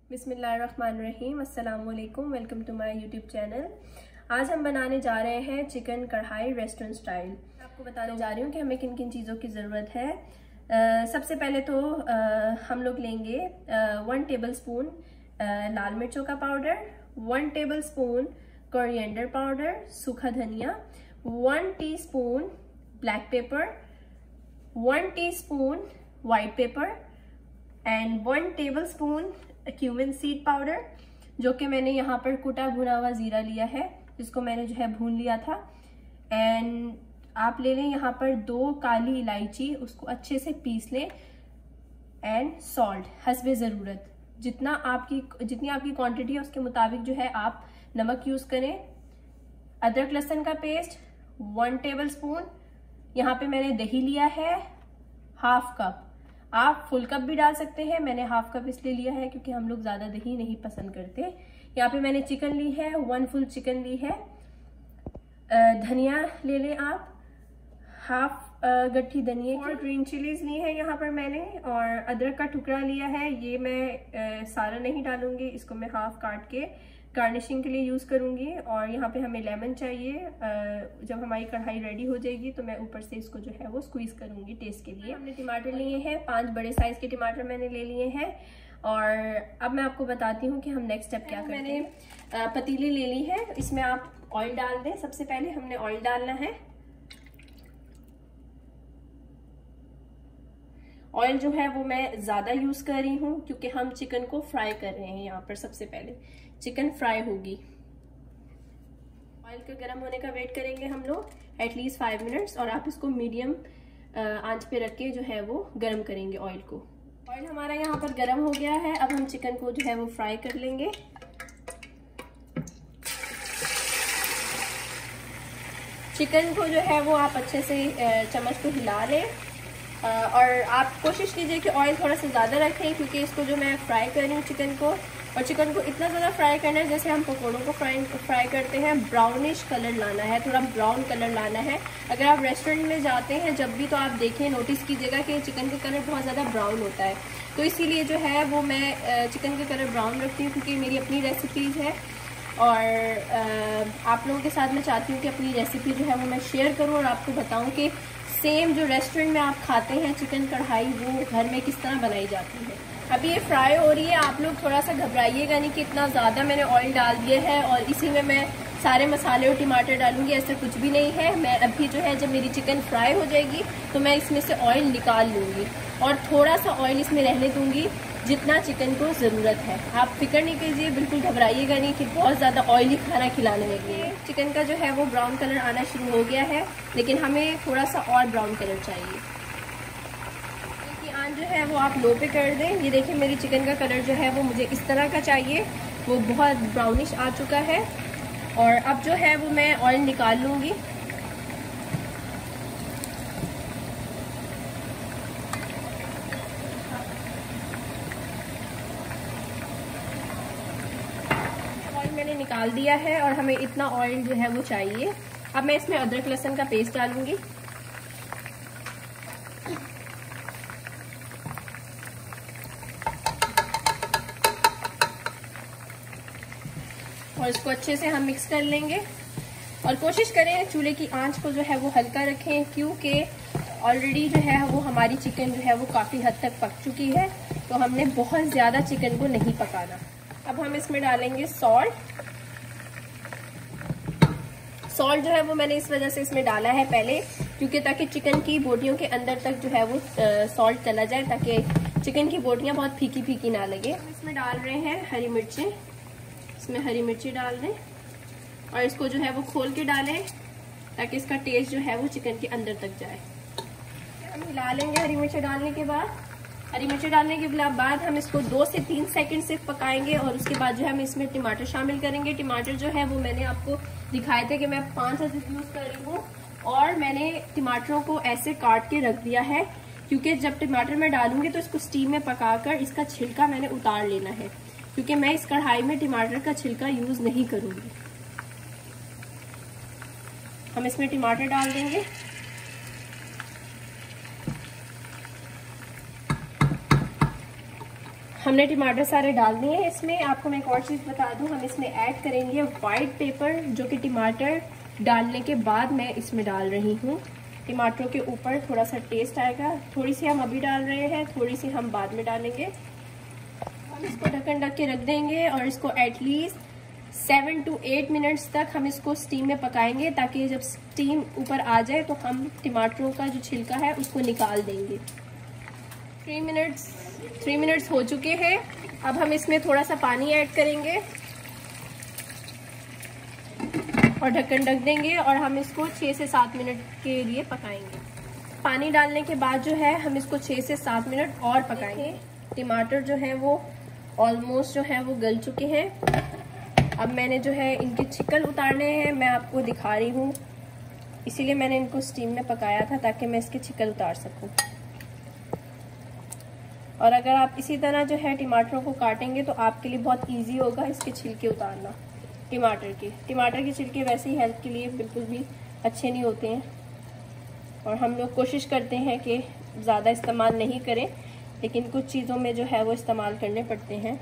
बिस्मिल्लाहिर्रहमानिर्रहीम, अस्सलामुअलैकुम। Welcome to my YouTube channel. आज हम बनाने जा रहे हैं चिकन कढ़ाई रेस्टोरेंट स्टाइल। आपको बताने जा रही हूँ कि हमें किन किन चीज़ों की ज़रूरत है। सबसे पहले तो हम लोग लेंगे 1 टेबलस्पून लाल मिर्चों का पाउडर, 1 टेबलस्पून कोरिएंडर पाउडर, सूखा धनिया, 1 teaspoon black pepper, 1 teaspoon white pepper and 1 tablespoon cumin seed powder, जो कि मैंने यहाँ पर कुटा भुना हुआ जीरा लिया है, जिसको मैंने जो है भून लिया था। एंड आप ले लें यहाँ पर 2 काली इलायची, उसको अच्छे से पीस लें। एंड सॉल्ट हस्बे ज़रूरत, जितनी आपकी क्वांटिटी है उसके मुताबिक जो है आप नमक यूज़ करें। अदरक लहसुन का पेस्ट 1 टेबलस्पून। यहाँ पे मैंने दही लिया है हाफ कप, आप फुल कप भी डाल सकते हैं। मैंने हाफ कप इसलिए लिया है क्योंकि हम लोग ज़्यादा दही नहीं पसंद करते। यहाँ पे मैंने चिकन ली है, 1 फुल चिकन ली है। धनिया ले लें आप, हाफ गट्ठी धनिया और ग्रीन चिलीज ली है यहाँ पर मैंने, और अदरक का टुकड़ा लिया है। ये मैं सारा नहीं डालूंगी, इसको मैं हाफ काट के गार्निशिंग के लिए यूज़ करूंगी। और यहाँ पे हमें लेमन चाहिए। जब हमारी कढ़ाई रेडी हो जाएगी तो मैं ऊपर से इसको जो है वो स्क्वीज करूंगी टेस्ट के लिए। हमने टमाटर लिए हैं, 5 बड़े साइज के टमाटर मैंने ले लिए हैं। और अब मैं आपको बताती हूँ कि हम नेक्स्ट स्टेप क्या करें। मैंने पतीली ले ली है, इसमें आप ऑयल डाल दें। सबसे पहले हमने ऑयल डालना है। ऑयल जो है वो मैं ज़्यादा यूज़ कर रही हूँ क्योंकि हम चिकन को फ्राई कर रहे हैं। यहाँ पर सबसे पहले चिकन फ्राई होगी। ऑयल के गर्म होने का वेट करेंगे हम लोग एटलीस्ट 5 मिनट्स, और आप इसको मीडियम आंच पे रख के जो है वो गर्म करेंगे ऑयल को। ऑयल हमारा यहाँ पर गर्म हो गया है। अब हम चिकन को जो है वो फ्राई कर लेंगे। चिकन को जो है वो आप अच्छे से चम्मच को हिला लें। और आप कोशिश कीजिए कि ऑयल थोड़ा सा ज़्यादा रखें क्योंकि इसको जो मैं फ्राई कर रही हूँ चिकन को, और चिकन को इतना ज़्यादा फ्राई करना है जैसे हम पकौड़ों को फ्राई करते हैं। ब्राउनिश कलर लाना है, थोड़ा ब्राउन कलर लाना है। अगर आप रेस्टोरेंट में जाते हैं जब भी, तो आप देखें, नोटिस कीजिएगा कि चिकन का कलर बहुत ज़्यादा ब्राउन होता है। तो इसीलिए जो है वो मैं चिकन का कलर ब्राउन रखती हूँ क्योंकि मेरी अपनी रेसिपीज़ है। और आप लोगों के साथ मैं चाहती हूँ कि अपनी रेसिपी जो है वो मैं शेयर करूँ और आपको बताऊँ कि सेम जो रेस्टोरेंट में आप खाते हैं चिकन कढ़ाई, वो घर में किस तरह बनाई जाती है। अभी ये फ्राई हो रही है, आप लोग थोड़ा सा घबराइएगा नहीं कि इतना ज़्यादा मैंने ऑयल डाल दिया है और इसी में मैं सारे मसाले और टमाटर डालूंगी, ऐसा कुछ भी नहीं है। मैं अभी जो है जब मेरी चिकन फ्राई हो जाएगी तो मैं इसमें से ऑयल निकाल लूँगी और थोड़ा सा ऑयल इसमें रहने दूँगी जितना चिकन को ज़रूरत है। आप फिक्र नहीं कीजिए, बिल्कुल घबराइएगा नहीं कि बहुत ज़्यादा ऑयली खाना खिलाने लगे। चिकन का जो है वो ब्राउन कलर आना शुरू हो गया है, लेकिन हमें थोड़ा सा और ब्राउन कलर चाहिए। आंच जो है वो आप लो पे कर दें। ये देखिए मेरी चिकन का कलर जो है वो मुझे इस तरह का चाहिए, वो बहुत ब्राउनिश आ चुका है। और अब जो है वो मैं ऑयल निकाल लूँगी। मैंने निकाल दिया है और हमें इतना ऑयल जो है वो चाहिए। अब मैं इसमें अदरक लहसुन का पेस्ट डालूंगी। और इसको अच्छे से हम मिक्स कर लेंगे। और कोशिश करें चूल्हे की आंच को जो है वो हल्का रखें क्योंकि ऑलरेडी जो है वो हमारी चिकन जो है वो काफ़ी हद तक पक चुकी है, तो हमने बहुत ज़्यादा चिकन को नहीं पकाना। अब हम इसमें डालेंगे सॉल्ट। सॉल्ट जो है वो मैंने इस वजह से इसमें डाला है पहले क्योंकि ताकि चिकन की बोटियों के अंदर तक जो है वो सॉल्ट चला जाए, ताकि चिकन की बोटियां बहुत फीकी फीकी ना लगे। हम इसमें डाल रहे हैं हरी मिर्चें। इसमें हरी मिर्ची डाल दें और इसको जो है वो खोल के डालें ताकि इसका टेस्ट जो है वो चिकन के अंदर तक जाए। हम हिला लेंगे हरी मिर्ची डालने के बाद। हरी मिर्ची डालने के बाद हम इसको 2 से 3 सेकंड सिर्फ पकाएंगे और उसके बाद जो है हम इसमें टमाटर शामिल करेंगे। टमाटर जो है वो मैंने आपको दिखाए थे कि मैं 5 अदद यूज़ कर रही हूँ, और मैंने टमाटरों को ऐसे काट के रख दिया है क्योंकि जब टमाटर मैं डालूंगी तो इसको स्टीम में पकाकर इसका छिलका मैंने उतार लेना है, क्योंकि मैं इस कढ़ाई में टमाटर का छिलका यूज़ नहीं करूँगी। हम इसमें टमाटर डाल देंगे। हमने टमाटर सारे डाल दिए हैं इसमें। आपको मैं एक और चीज़ बता दूं, हम इसमें ऐड करेंगे वाइट पेपर, जो कि टमाटर डालने के बाद मैं इसमें डाल रही हूँ। टमाटरों के ऊपर थोड़ा सा टेस्ट आएगा। थोड़ी सी हम अभी डाल रहे हैं, थोड़ी सी हम बाद में डालेंगे। हम इसको ढक्कन ढक के रख देंगे और इसको एटलीस्ट 7 to 8 मिनट्स तक हम इसको स्टीम में पकाएंगे, ताकि जब स्टीम ऊपर आ जाए तो हम टमाटरों का जो छिलका है उसको निकाल देंगे। 3 मिनट्स हो चुके हैं। अब हम इसमें थोड़ा सा पानी ऐड करेंगे और ढक्कन ढक देंगे और हम इसको 6 से 7 मिनट के लिए पकाएंगे। पानी डालने के बाद जो है हम इसको 6 से 7 मिनट और पकाएंगे। टमाटर जो है वो ऑलमोस्ट जो है वो गल चुके हैं। अब मैंने जो है इनके छिकल उतारने हैं, मैं आपको दिखा रही हूँ, इसीलिए मैंने इनको स्टीम में पकाया था ताकि मैं इसके छिकल उतार सकूँ। और अगर आप इसी तरह जो है टमाटरों को काटेंगे तो आपके लिए बहुत इजी होगा इसके छिलके उतारना। टमाटर के छिलके वैसे ही हेल्थ के लिए बिल्कुल भी अच्छे नहीं होते हैं, और हम लोग कोशिश करते हैं कि ज़्यादा इस्तेमाल नहीं करें, लेकिन कुछ चीज़ों में जो है वो इस्तेमाल करने पड़ते हैं।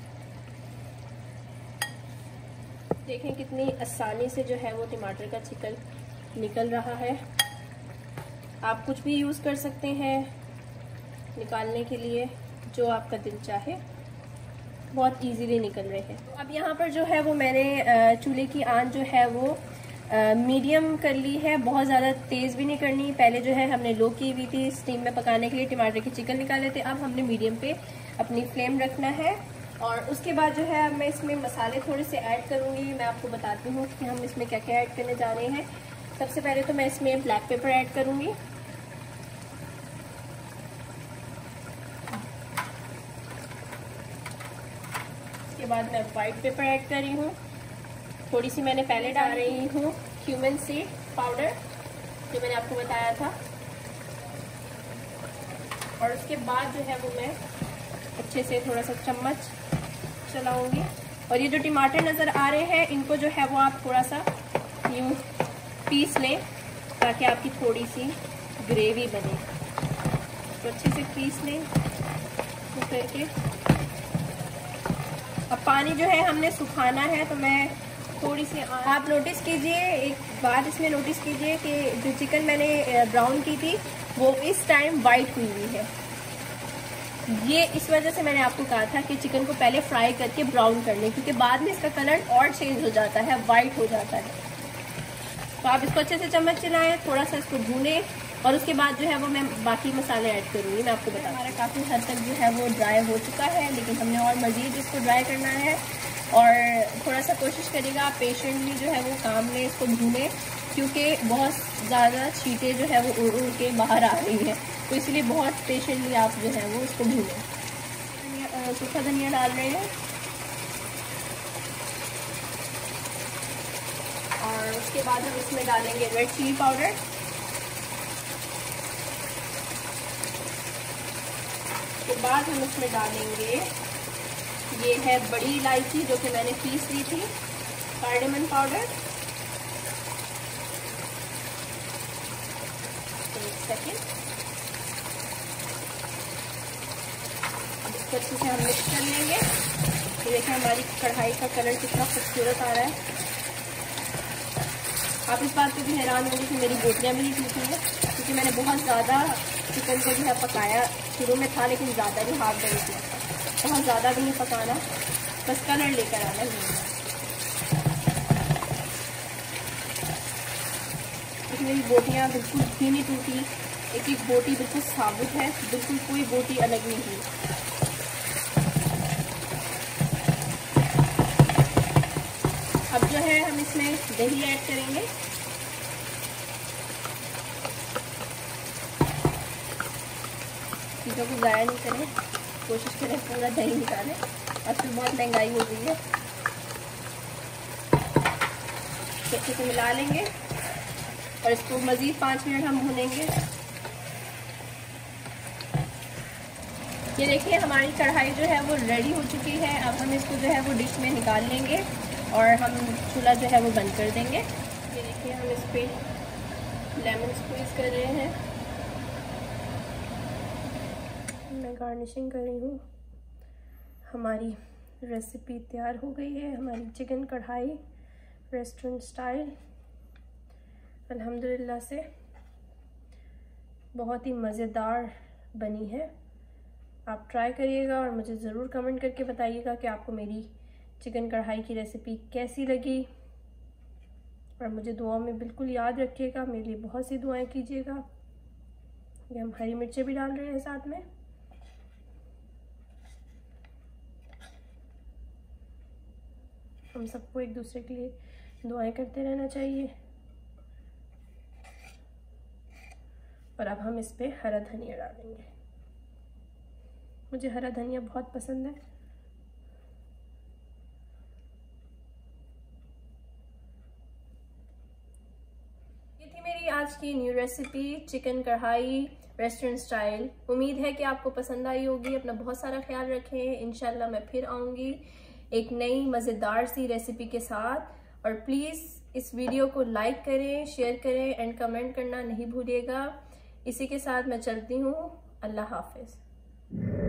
देखें कितनी आसानी से जो है वो टमाटर का छिकल निकल रहा है। आप कुछ भी यूज़ कर सकते हैं निकालने के लिए, जो आपका दिल चाहे। बहुत इजीली निकल रहे हैं। अब यहाँ पर जो है वो मैंने चूल्हे की आंच जो है वो मीडियम कर ली है, बहुत ज़्यादा तेज़ भी नहीं करनी। पहले जो है हमने लो की हुई थी स्टीम में पकाने के लिए, टमाटर के चिकन निकाले थे। अब हमने मीडियम पे अपनी फ्लेम रखना है। और उसके बाद जो है अब मैं इसमें मसाले थोड़े से ऐड करूँगी। मैं आपको बताती हूँ कि हम इसमें क्या क्या ऐड करने जा रहे हैं। सबसे पहले तो मैं इसमें ब्लैक पेपर ऐड करूँगी। उसके बाद मैं वाइट पेपर ऐड कर रही हूँ। थोड़ी सी मैंने पहले डाल रही हूँ क्यूमिन सीड पाउडर, जो मैंने आपको बताया था। और उसके बाद जो है वो मैं अच्छे से थोड़ा सा चम्मच चलाऊंगी। और ये जो टमाटर नज़र आ रहे हैं, इनको जो है वो आप थोड़ा सा यूँ पीस लें, ताकि आपकी थोड़ी सी ग्रेवी बने। तो अच्छे से पीस लें तो करके। अब पानी जो है हमने सुखाना है, तो मैं थोड़ी सी, आप नोटिस कीजिए एक बात इसमें नोटिस कीजिए कि जो चिकन मैंने ब्राउन की थी वो इस टाइम वाइट हुई हुई है। ये इस वजह से मैंने आपको कहा था कि चिकन को पहले फ्राई करके ब्राउन कर लें, क्योंकि बाद में इसका कलर और चेंज हो जाता है, वाइट हो जाता है। तो आप इसको अच्छे से चम्मच चलाएं, थोड़ा सा इसको भूनें, और उसके बाद जो है वो मैं बाकी मसाले ऐड करूँगी। मैं आपको बता, हमारा काफ़ी हद तक जो है वो ड्राई हो चुका है, लेकिन हमने और मज़ीद इसको ड्राई करना है। और थोड़ा सा कोशिश करिएगा आप पेशेंटली जो है वो काम में इसको भूनें, क्योंकि बहुत ज़्यादा छींटे जो है वो उड़ उड़ के बाहर आ रही हैं, तो इसलिए बहुत पेशेंटली आप जो है वो इसको भूनें। सूखा धनिया डाल रहे हैं, और उसके बाद हम इसमें डालेंगे रेड चिली पाउडर। उसके बाद हम इसमें डालेंगे, ये है बड़ी इलायची जो कि मैंने पीस ली थी, कार्डमम पाउडर। एक सेकेंड, अब इसको अच्छे से हम मिक्स कर लेंगे। ये देखिए हमारी कढ़ाई का कलर कितना खूबसूरत आ रहा है। आप इस बात पे भी हैरान होंगे कि मेरी बोटियाँ भी नहीं टूटी हैं, क्योंकि मैंने बहुत ज़्यादा चिकन को जो है पकाया। शुरू में था, लेकिन ज़्यादा नहीं हाथ बड़ी किया था। बहुत ज़्यादा भी नहीं पकाना, बस कलर लेकर आना है। मेरी बोटियाँ बिल्कुल भी नहीं टूटी, एक एक बोटी बिल्कुल साबुत है, बिल्कुल कोई बोटी अलग नहीं हुई। अब जो है हम इसमें दही ऐड करेंगे। चीज़ों को ज़ाया नहीं करें, कोशिश करें पूरा दही निकालें। आजकल बहुत महंगाई हो गई है। अच्छे से मिला लेंगे और इसको मज़ीद 5 मिनट हम भूनेंगे। ये देखिए हमारी कढ़ाई जो है वो रेडी हो चुकी है। अब हम इसको जो है वो डिश में निकाल लेंगे और हम चूल्हा जो है वो बंद कर देंगे। ये देखिए हम इस पर लेमन स्क्वीज़ कर रहे हैं। मैं गार्निशिंग कर रही हूँ। हमारी रेसिपी तैयार हो गई है, हमारी चिकन कढ़ाई रेस्टोरेंट स्टाइल। अल्हम्दुलिल्लाह से बहुत ही मज़ेदार बनी है। आप ट्राई करिएगा और मुझे ज़रूर कमेंट करके बताइएगा कि आपको मेरी चिकन कढ़ाई की रेसिपी कैसी लगी। और मुझे दुआ में बिल्कुल याद रखिएगा, मेरे लिए बहुत सी दुआएं कीजिएगा। ये हम हरी मिर्चें भी डाल रहे हैं साथ में। हम सबको एक दूसरे के लिए दुआएं करते रहना चाहिए। और अब हम इस पे हरा धनिया डालेंगे। मुझे हरा धनिया बहुत पसंद है। ये थी मेरी आज की new recipe chicken kadai restaurant style. उम्मीद है कि आपको पसंद आई होगी। अपना बहुत सारा ख्याल रखें। इंशाल्लाह मैं फिर आऊँगी एक नई मज़ेदार सी रेसिपी के साथ। और प्लीज़ इस वीडियो को लाइक करें, शेयर करें एंड कमेंट करना नहीं भूलिएगा। इसी के साथ मैं चलती हूँ। अल्लाह हाफिज़।